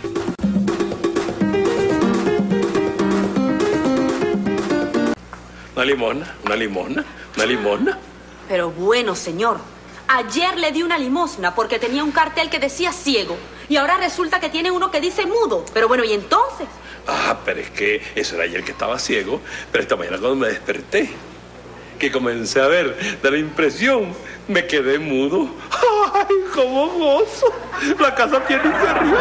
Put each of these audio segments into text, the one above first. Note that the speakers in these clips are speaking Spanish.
Una limosna, una limosna, una limosna. Pero bueno, señor, ayer le di una limosna porque tenía un cartel que decía ciego. Y ahora resulta que tiene uno que dice mudo. Pero bueno, ¿y entonces? Ah, pero es que eso era ayer que estaba ciego. Pero esta mañana cuando me desperté, que comencé a ver, da la impresión, me quedé mudo. ¡Ay, cómo gozo! La casa tiene que río.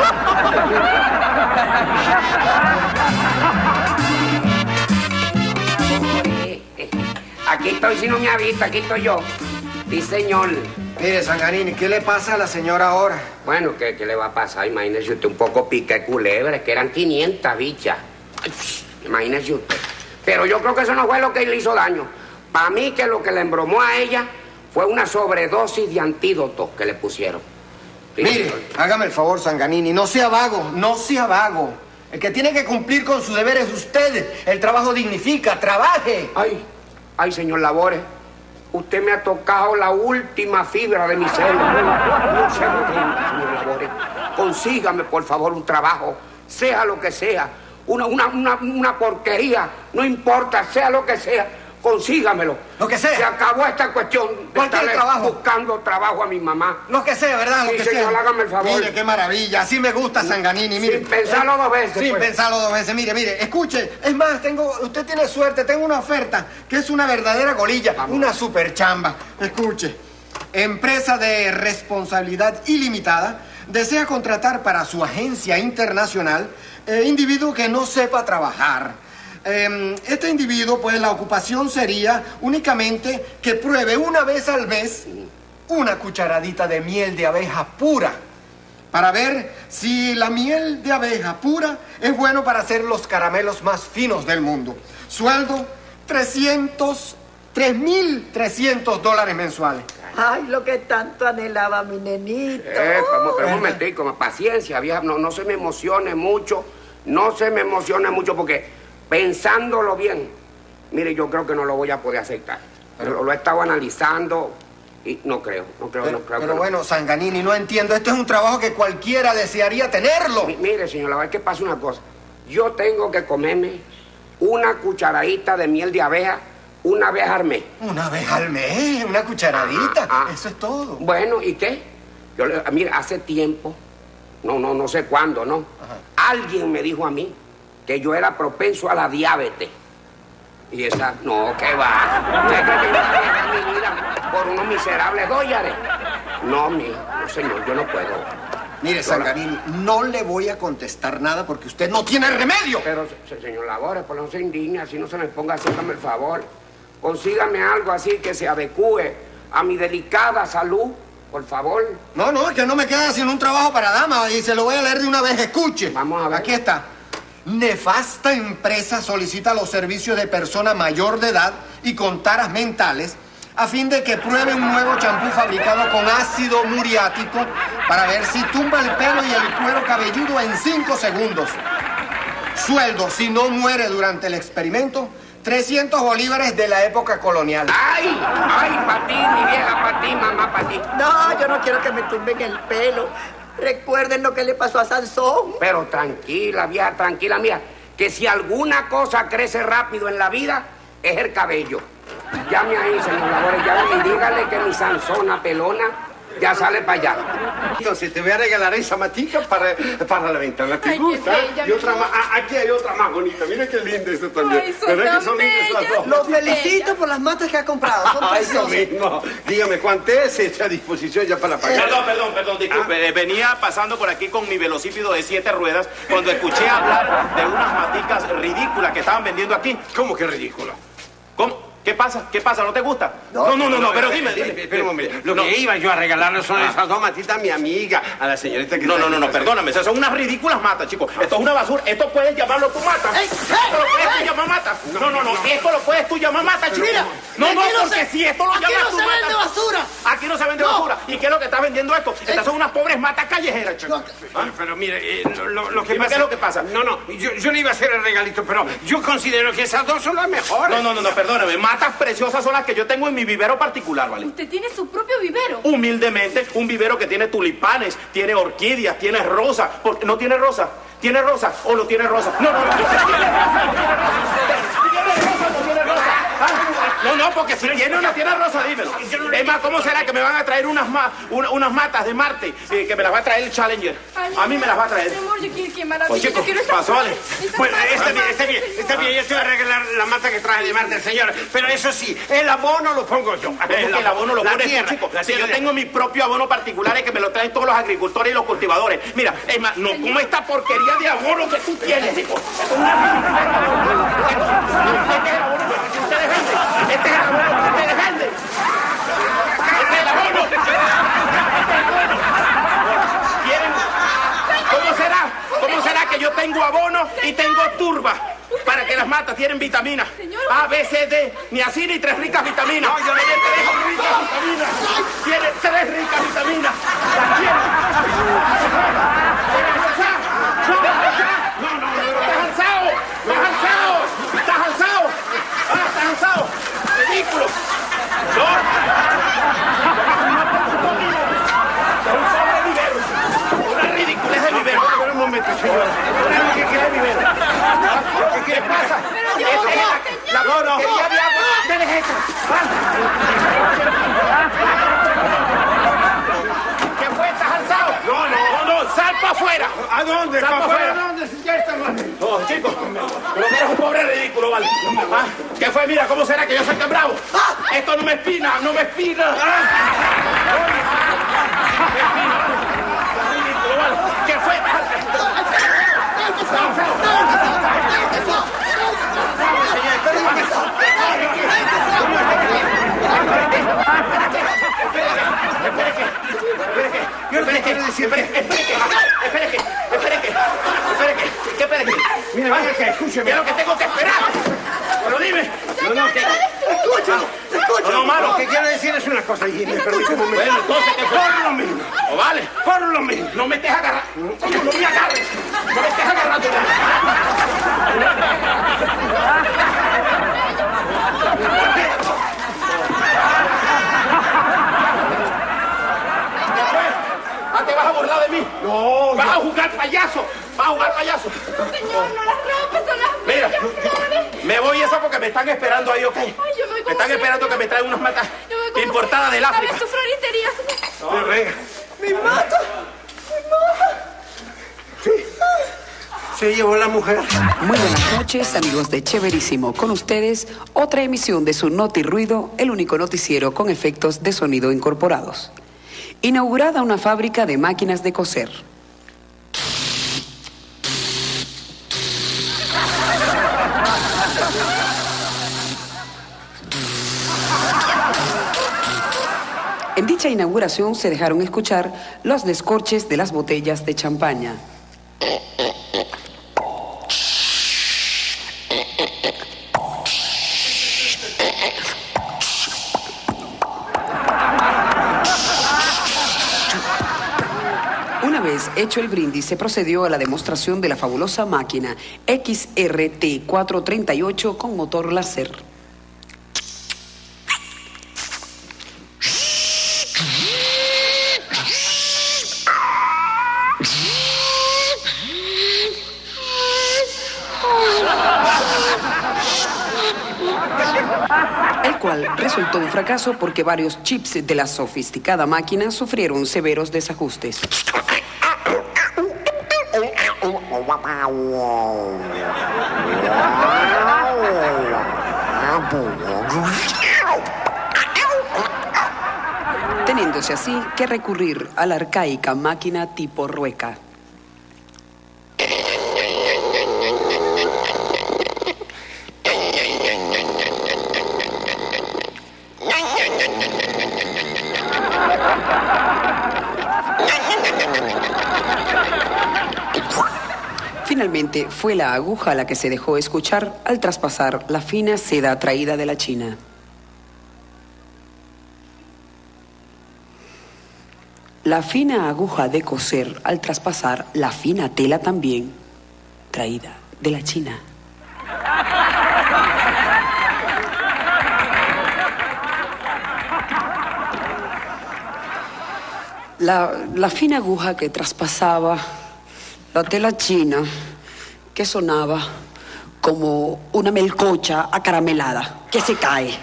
Aquí estoy, si no me ha visto, aquí estoy yo. Sí, señor. Mire, Sanganini, ¿qué le pasa a la señora ahora? Bueno, ¿qué le va a pasar? Imagínese usted, un poco pique culebra, que eran 500 bichas. Ay, imagínese usted. Pero yo creo que eso no fue lo que le hizo daño. Para mí que lo que le embromó a ella fue una sobredosis de antídotos que le pusieron. Sí, mire, señor. hágame el favor, Sanganini, no sea vago, no sea vago. El que tiene que cumplir con su deber es usted. El trabajo dignifica, trabaje. Ay, señor Labores, usted me ha tocado la última fibra de mi ser. No se lo tenga, señor Labores. Consígame, por favor, un trabajo, sea lo que sea. Una porquería, no importa, sea lo que sea. Consígamelo. Lo que sea. Se acabó esta cuestión de estarle buscando trabajo a mi mamá. Lo que sea, ¿verdad? Lo sí, que señor, sea. hágame el favor. Mire, qué maravilla. Así me gusta, Sanganini. Mire. Sin pensarlo dos veces. Sin pues. pensarlo dos veces. Mire, escuche. Es más, usted tiene suerte. Tengo una oferta que es una verdadera golilla. Vamos. Una super chamba. Escuche. Empresa de responsabilidad ilimitada desea contratar para su agencia internacional individuo que no sepa trabajar. Este individuo, pues la ocupación sería únicamente que pruebe una vez al mes una cucharadita de miel de abeja pura para ver si la miel de abeja pura es bueno para hacer los caramelos más finos del mundo. Sueldo, $3.300 mensuales. Ay, lo que tanto anhelaba mi nenito. Pero un momentico, paciencia, vieja, no se me emocione mucho. No se me emocione mucho porque... pensándolo bien, mire, yo creo que no lo voy a poder aceptar. Lo he estado analizando y no creo. Pero bueno, Sanganini, no entiendo. Este es un trabajo que cualquiera desearía tenerlo. Mire, señor Lavar, que pasa una cosa. Yo tengo que comerme una cucharadita de miel de abeja una vez al mes. ¿Una vez al mes? ¿Una cucharadita? Eso es todo. Bueno, ¿y qué? Mire, hace tiempo, no sé cuándo, ¿no? Alguien me dijo a mí que yo era propenso a la diabetes. Y esa, no, ¿qué va? ¿Usted cree que yo voy a dejar mi vida por unos miserables dólares? No, señor, yo no puedo. Mire, Sanganini, no le voy a contestar nada porque usted no tiene remedio. Pero, señor Labores, por no se indigne, así no se me ponga, hágame el favor. Consígame algo así que se adecúe a mi delicada salud, por favor. No, es que no me queda sin un trabajo para dama y se lo voy a leer de una vez. Escuche. Vamos a ver. Aquí está. Nefasta empresa solicita los servicios de persona mayor de edad y con taras mentales a fin de que pruebe un nuevo champú fabricado con ácido muriático para ver si tumba el pelo y el cuero cabelludo en 5 segundos. Sueldo, si no muere durante el experimento, 300 bolívares de la época colonial. ¡Ay, para ti, mi vieja, para ti, mamá, para ti! No, yo no quiero que me tumben el pelo. Recuerden lo que le pasó a Sansón. Pero tranquila, vieja, tranquila. Mira, que si alguna cosa crece rápido en la vida, es el cabello. Llame ahí, señor Labores, llame y dígale que mi Sansona pelona ya sale para allá. Entonces te voy a regalar esa matica para la ventana. ¿Te gusta? Y otra más. Aquí hay otra más bonita. Mira qué linda esta también. Ay, ¿verdad que son lindas las dos? Los felicito por las matas que ha comprado. Son eso mismo. Dígame, ¿cuánto es hecha a disposición ya para pagar? Perdón, disculpe. Venía pasando por aquí con mi velocípedo de 7 ruedas cuando escuché hablar de unas maticas ridículas que estaban vendiendo aquí. ¿Cómo que ridícula? ¿Cómo? ¿Qué pasa? ¿No te gusta? No, pero dime. Espera un momento. Lo que iba yo a regalarle son esas dos matitas a mi amiga, a la señorita que... No, perdóname. Esas son unas ridículas matas, chicos. Esto es una basura. Esto puedes llamarlo tu mata. Esto lo puedes tú llamar mata. No. Esto lo puedes tú llamar mata, chico. Mira. No, porque si esto lo llamas tu mata... Aquí no se vende basura. Aquí no se vende basura. ¿Y qué es lo que está vendiendo esto? Estas son unas pobres matas callejeras, chico. Pero mire, lo que pasa... ¿Qué es lo que pasa? No, yo le iba a hacer el regalito, pero yo considero que esas dos son las mejores. No, perdóname. matas preciosas son las que yo tengo en mi vivero particular, ¿vale? ¿Usted tiene su propio vivero? Humildemente, un vivero que tiene tulipanes, tiene orquídeas, tiene rosas. ¿No tiene rosa? ¿Tiene rosa o no tiene rosa? No, no, no. ¿Tiene rosa o no tiene rosa? ¿Ah? No, porque si tiene o no tiene rosa, dímelo. Es más, ¿cómo será que me van a traer unas matas de Marte? Que me las va a traer el Challenger. A mí me las va a traer. Mi amor, yo quiero que maravilla. Chico, Yo quiero esta pasó, vale. Bueno, está bien. Yo te voy a arreglar la mata que traje de Marte, señor. Pero eso sí, el abono lo pongo yo. El abono lo pone tú, chico. Si yo tengo mi propio abono particular, es que me lo traen todos los agricultores y los cultivadores. Mira, es más, no como esta porquería de abono que tú tienes, chico. Este es el abono que ustedes venden. Este es el abono que ustedes venden. Este es el abono. ¿Quieren? ¿Cómo será que yo tengo abono y tengo turba? Para que las matas tienen vitaminas. A, B, C, D, niacina y 3 ricas vitaminas. No, yo no tiene 3 ricas vitaminas. Tiene 3 ricas vitaminas. Las tiene. No, estás alzado. Estás alzado. Ridículo. No. Una ridiculez de vivero. Espera un momento, señor. ¿Qué pasa? No. Deles esto. ¿Qué fue? ¿Estás alzado? No. Sal para afuera. ¿A dónde? Sal para afuera. ¿A dónde? Ya está mal. No, chicos. Pero eres un pobre ridículo, ¿vale? ¿Ah? ¿Qué fue? Mira, ¿cómo será que yo soy tan bravo? Esto no me espina. Ridículo, ¿vale? ¿Qué fue? Espere. Mira, venga acá, escúcheme. ¿Qué es lo que tengo que esperar? Pero dime. Escúchalo. No, malo. Lo que quiero decir es una cosa, y me permite un momento. Bueno, entonces, ¿qué fue? Por lo mismo. ¿O vale? Por lo mismo. No me estés agarrando. No me agarres. No me estés agarrando. ¿Te vas a burlar de mí? No. ¿Vas a jugar payaso? Señor, no las rompes, son las Mira, mías, ¿sabes? me voy eso porque me están esperando ahí, ¿ok? Ay, yo me voy Me como están siempre. esperando que me traigan unas matas Yo me voy como importadas del siempre. África. ¿Sabes? Sufro gritería, señor. Venga. ¡Mi mata! Sí. Se llevó la mujer. Muy buenas noches, amigos de Chéverísimo. Con ustedes, otra emisión de su Noti Ruido, el único noticiero con efectos de sonido incorporados. Inaugurada una fábrica de máquinas de coser. En dicha inauguración se dejaron escuchar los descorches de las botellas de champaña. Una vez hecho el brindis, se procedió a la demostración de la fabulosa máquina XRT 438 con motor láser. El cual resultó un fracaso porque varios chips de la sofisticada máquina sufrieron severos desajustes. Teniéndose así que recurrir a la arcaica máquina tipo rueca. Finalmente fue la aguja la que se dejó escuchar al traspasar la fina seda traída de la China. La fina aguja de coser al traspasar la fina tela también traída de la China. La fina aguja que traspasaba la tela china que sonaba como una melcocha acaramelada que se cae.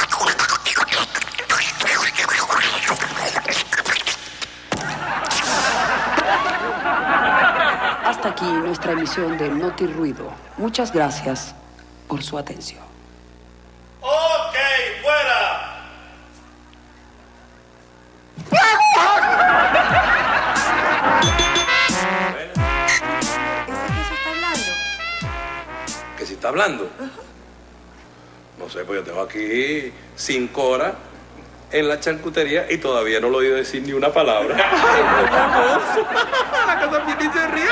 Hasta aquí nuestra emisión de Noti Ruido. Muchas gracias por su atención. ¡Ok, fuera! ¿Ese queso está hablando? ¿Que si está hablando? No sé, pues yo tengo aquí 5 horas en la charcutería y todavía no lo he oído decir ni una palabra. ¡Ay, qué hermoso! La casa Piti se ríe.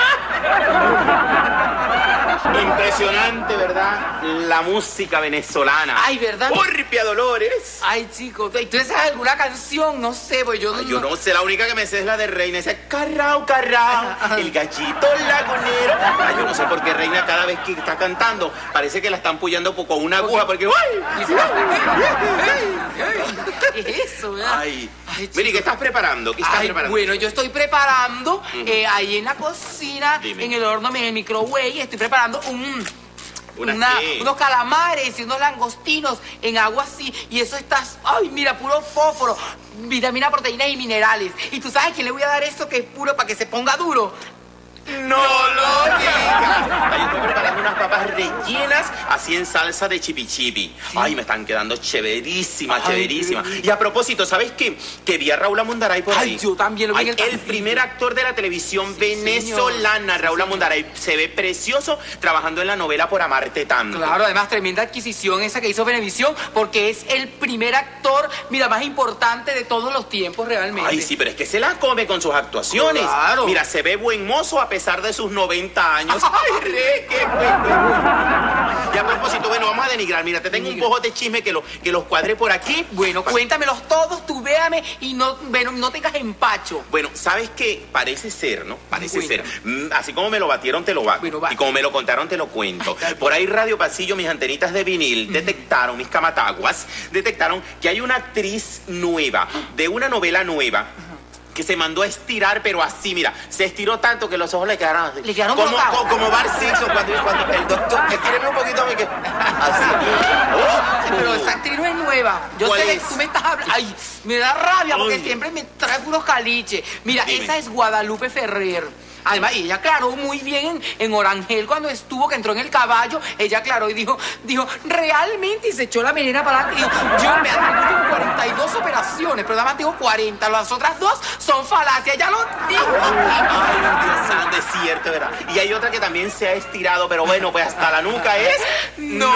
Impresionante, ¿verdad? La música venezolana. Ay, ¿verdad? Urpia Dolores. Ay, chico, ¿tú sabes alguna canción? No sé, pues yo no... Ay, yo no sé, la única que me sé es la de Reina. Esa Carrao, Carrao, el gallito lagunero. Ay, yo no sé por qué Reina cada vez que está cantando parece que la están puyando con una aguja porque... ¡Ay! ¿Qué es eso, verdad? Ay, Ay, Miri, ¿qué estás preparando? ¿Qué estás preparando? Bueno, yo estoy preparando ahí en la cocina, Dime. en el horno, en el microwave, estoy preparando ¿Qué? unos calamares y unos langostinos en agua así. Y eso está, ay, mira, puro fósforo, vitamina, proteínas y minerales. ¿Y tú sabes quién le voy a dar eso que es puro para que se ponga duro? ¡No lo digas! Ay, estoy preparando unas papas rellenas así en salsa de chipi chipi. Ay, me están quedando chéverísimas, Ay, chéverísimas. qué Y a propósito, ¿sabes qué? Que vi a Raúl Amundaray por ahí. Ay, yo también lo vi en el el pasillo. primer actor de la televisión Sí, venezolana, señor. Raúl Sí, Amundaray. Se ve precioso trabajando en la novela Por Amarte Tanto. Claro, además tremenda adquisición esa que hizo Venevisión, porque es el primer actor, mira, más importante de todos los tiempos realmente. Ay, sí, pero es que se la come con sus actuaciones. Claro. Mira, se ve buen mozo a pesar de sus 90 años. ¡Ay, re, qué bueno! Y a propósito, bueno, vamos a denigrar. Mira, te tengo un poco de chisme que los cuadré por aquí. Bueno, cuéntamelos todos, tú véame y no tengas empacho. Bueno, ¿sabes qué? Parece ser, ¿no? Parece ser. Cuéntame. Así como me lo batieron, te lo bato. Bueno, va. Y como me lo contaron, te lo cuento. Ay, Por ahí Radio Pasillo, mis antenitas de vinil, detectaron, mis camataguas, detectaron que hay una actriz nueva, de una novela nueva, que se mandó a estirar, pero así, mira, se estiró tanto que los ojos le quedaron así. Le quedaron como, brotados. como Bart Simpson cuando el doctor, estíreme un poquito a mí que... Así. Pero esa actriz no es nueva. Yo ¿Cuál sé de es? que tú me estás hablando. Ay, me da rabia porque Ay. siempre me trae unos caliches. Mira, Dime. esa es Guadalupe Ferrer. Además, y ella aclaró muy bien en Orangel cuando estuvo, que entró en el caballo. Ella aclaró y dijo, realmente, y se echó la melena para adelante. Y dijo, yo me atribuyo 42 operaciones, pero nada más tengo 40. Las otras 2 son falacias. Ya lo dijo. Ay, Dios santo, es cierto, ¿verdad? Y hay otra que también se ha estirado, pero bueno, pues hasta la nuca es... No.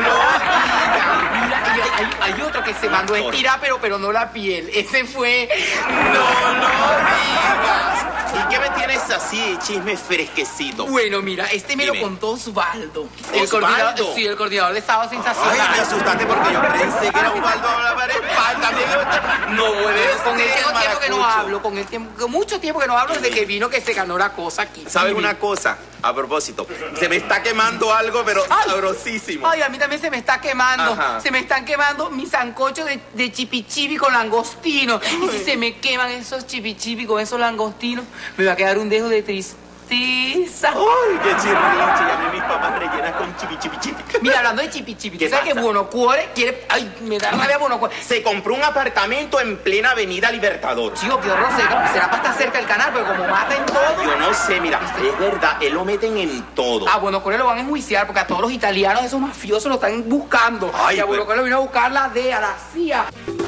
Mira, y hay otro que se mandó a estirar, pero no la piel. Ese fue... No digas. ¿Y qué me tienes así, chisme fresquecito? Bueno, mira, este me lo Dime. contó Osvaldo. ¿Osvaldo? El coordinador de Estado Sensacional. Ay, me asustaste porque yo pensé que era Osvaldo a la pared. También no puede Con él ser, tengo tiempo que no maracucho. hablo, con mucho tiempo que no hablo desde que vino que se ganó la cosa aquí. ¿Sabes Dime. una cosa? A propósito, se me está quemando algo, pero Ay. sabrosísimo. Ay, a mí también se me está quemando. Ajá. Se me están quemando mis sancochos de chipichipi con langostino. Y si se me queman esos chipichipi con esos langostinos, me va a quedar un dejo de tristeza. Ay, qué chirriche. Y a mí mis papas rellenas con chipi, chipi, chipi. Mira, hablando de chipichipi, ¿Qué ¿tú sabes pasa? que Bonocuore quiere... Ay, me da rabia Bonocuore. Se compró un apartamento en plena avenida Libertador. Chico, qué horror, será para estar cerca del canal, pero como mata en todo... Yo no sé, mira, es verdad, él lo meten en todo. A Bonocuore lo van a enjuiciar porque a todos los italianos, esos mafiosos, lo están buscando. Ay, y a pues. Bonocuore lo vino a buscar la DEA, la CIA.